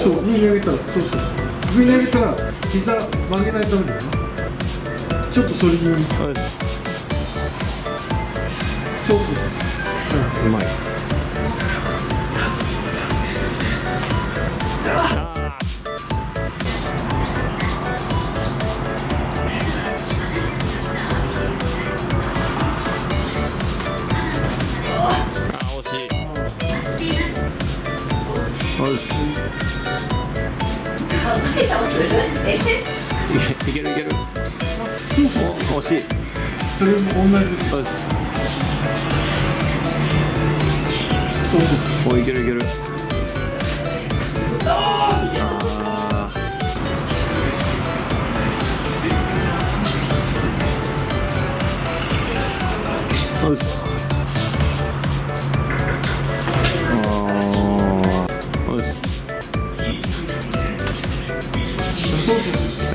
そう上に上げたらそう上に上げたら膝曲げないためだよな。ちょっと反り気味に。 そうです。 そううまい。よし。いけるいける。 そうそう惜しい。 それも同じですよ。 よし。 そうお、いけるいける。ああ。よし。 そうそう